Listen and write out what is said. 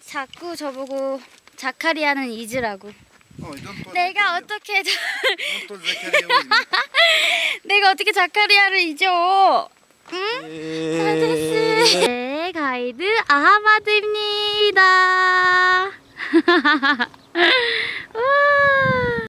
자꾸 저보고 자카리아는 잊으라고. Oh, 내가 어떻게 don't Zakaria. 내가 어떻게 자카리아를 잊어? 응? 사데스. 네, 가이드 아하마드입니다.